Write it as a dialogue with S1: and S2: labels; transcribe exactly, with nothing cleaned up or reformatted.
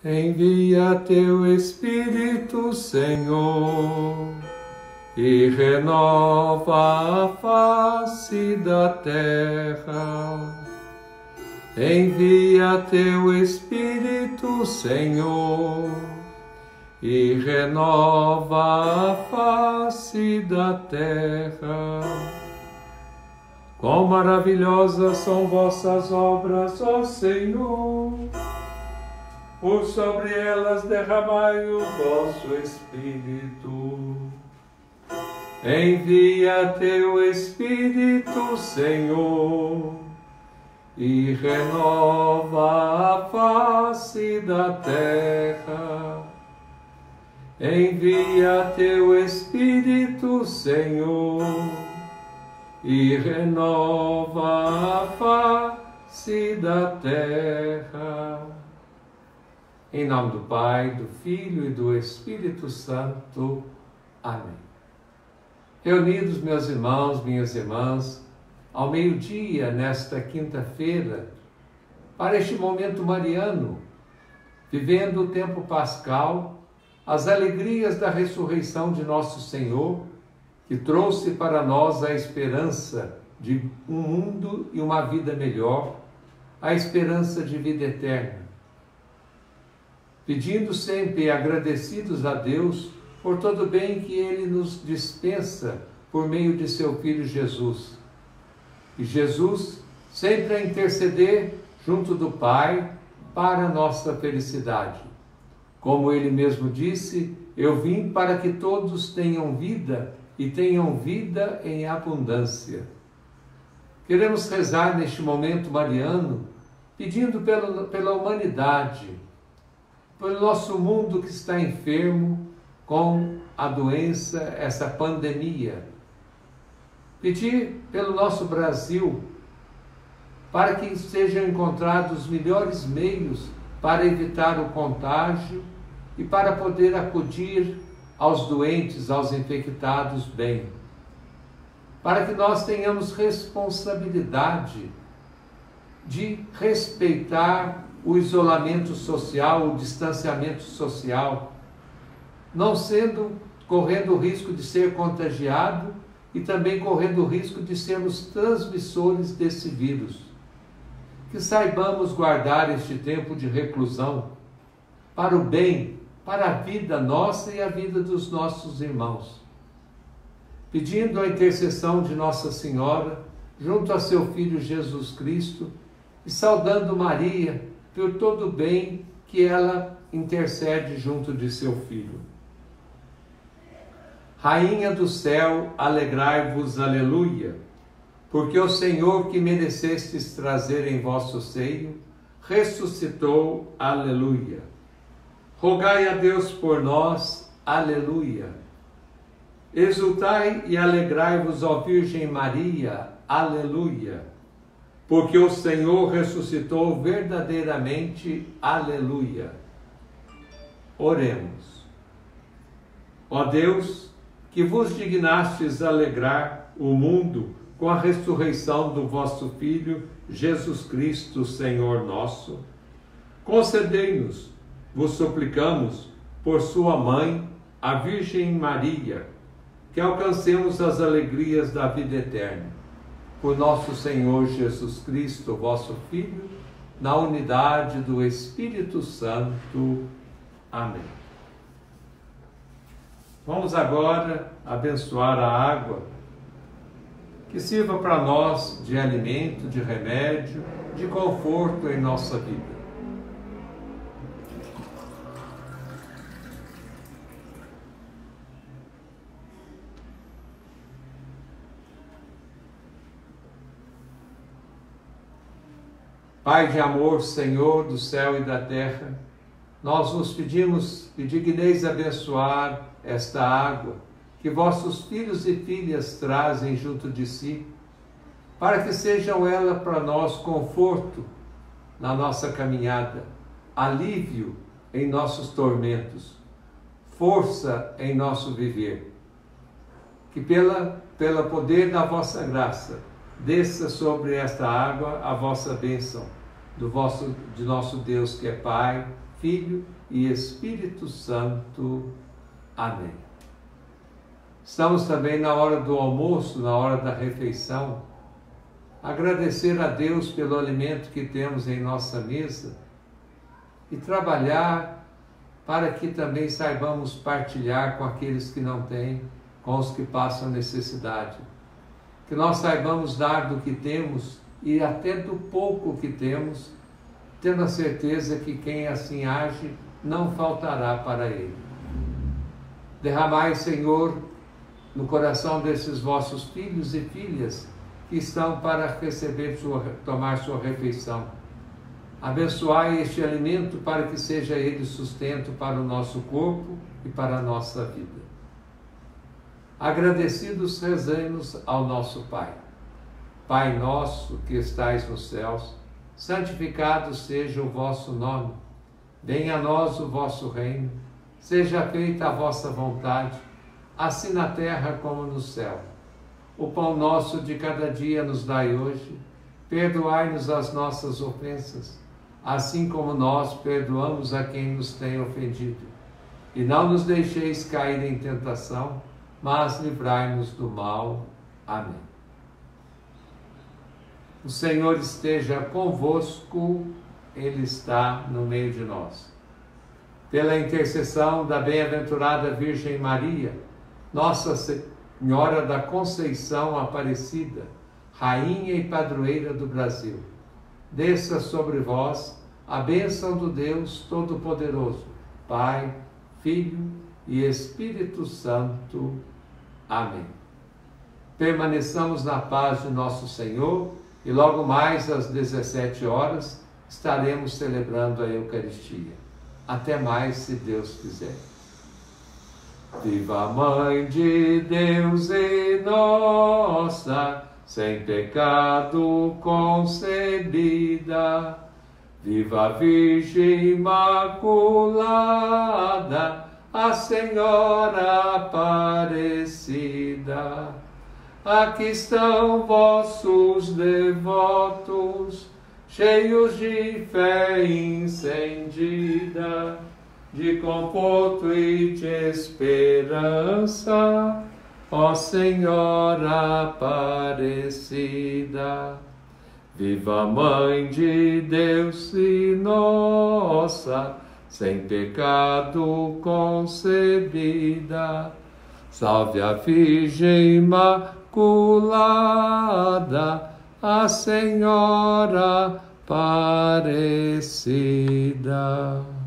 S1: Envia teu Espírito, Senhor, e renova a face da terra. Envia teu Espírito, Senhor, e renova a face da terra. Quão maravilhosas são vossas obras, ó Senhor! Por sobre elas derramai o vosso Espírito. Envia teu Espírito, Senhor, e renova a face da terra. Envia teu Espírito, Senhor, e renova a face da terra. Em nome do Pai, do Filho e do Espírito Santo. Amém. Reunidos, meus irmãos, minhas irmãs, ao meio-dia, nesta quinta-feira, para este momento mariano, vivendo o tempo pascal, as alegrias da ressurreição de nosso Senhor, que trouxe para nós a esperança de um mundo e uma vida melhor, a esperança de vida eterna. Pedindo sempre agradecidos a Deus por todo o bem que Ele nos dispensa por meio de seu Filho Jesus. E Jesus sempre a interceder junto do Pai para a nossa felicidade. Como Ele mesmo disse, eu vim para que todos tenham vida e tenham vida em abundância. Queremos rezar neste momento mariano, pedindo pela, pela humanidade, pelo nosso mundo que está enfermo com a doença, essa pandemia. Pedir pelo nosso Brasil, para que sejam encontrados os melhores meios para evitar o contágio e para poder acudir aos doentes, aos infectados bem. Para que nós tenhamos responsabilidade de respeitar o isolamento social, o distanciamento social, não sendo, correndo o risco de ser contagiado e também correndo o risco de sermos transmissores desse vírus. Que saibamos guardar este tempo de reclusão para o bem, para a vida nossa e a vida dos nossos irmãos. Pedindo a intercessão de Nossa Senhora, junto a seu Filho Jesus Cristo, e saudando Maria, por todo o bem que ela intercede junto de seu Filho. Rainha do céu, alegrai-vos, aleluia, porque o Senhor que merecestes trazer em vosso seio, ressuscitou, aleluia. Rogai a Deus por nós, aleluia. Exultai e alegrai-vos, ó Virgem Maria, aleluia. Porque o Senhor ressuscitou verdadeiramente, aleluia. Oremos. Ó Deus, que vos dignastes alegrar o mundo com a ressurreição do vosso Filho, Jesus Cristo, Senhor nosso, concedei-nos, vos suplicamos, por sua mãe, a Virgem Maria, que alcancemos as alegrias da vida eterna. Por nosso Senhor Jesus Cristo, vosso Filho, na unidade do Espírito Santo. Amém. Vamos agora abençoar a água, que sirva para nós de alimento, de remédio, de conforto em nossa vida. Pai de amor, Senhor do céu e da terra, nós vos pedimos que digneis abençoar esta água que vossos filhos e filhas trazem junto de si, para que sejam ela para nós conforto na nossa caminhada, alívio em nossos tormentos, força em nosso viver. Que pela, pelo poder da vossa graça, desça sobre esta água a vossa bênção, do vosso, de nosso Deus que é Pai, Filho e Espírito Santo. Amém. Estamos também na hora do almoço, na hora da refeição, agradecer a Deus pelo alimento que temos em nossa mesa e trabalhar para que também saibamos partilhar com aqueles que não têm, com os que passam necessidade. Que nós saibamos dar do que temos e até do pouco que temos, tendo a certeza que quem assim age não faltará para ele. Derramai, Senhor, no coração desses vossos filhos e filhas que estão para receber, sua, tomar sua refeição. Abençoai este alimento para que seja ele sustento para o nosso corpo e para a nossa vida. Agradecidos rezemos ao nosso Pai. Pai nosso que estais nos céus, santificado seja o vosso nome. Venha a nós o vosso reino. Seja feita a vossa vontade, assim na terra como no céu. O pão nosso de cada dia nos dai hoje. Perdoai-nos as nossas ofensas, assim como nós perdoamos a quem nos tem ofendido. E não nos deixeis cair em tentação, mas livrai-nos do mal. Amém. O Senhor esteja convosco, Ele está no meio de nós. Pela intercessão da bem-aventurada Virgem Maria, Nossa Senhora da Conceição Aparecida, Rainha e Padroeira do Brasil, desça sobre vós a bênção do Deus Todo-Poderoso, Pai, Filho e Espírito Santo. Amém. Permaneçamos na paz de nosso Senhor e logo mais às dezessete horas estaremos celebrando a Eucaristia. Até mais, se Deus quiser. Viva a Mãe de Deus e nossa, sem pecado concebida. Viva a Virgem Imaculada, a Senhora Aparecida. Aqui estão vossos devotos, cheios de fé incendida, de conforto e de esperança, ó Senhora Aparecida. Viva a Mãe de Deus e nossa, sem pecado concebida. Salve a Virgem Imaculada, a Senhora Aparecida.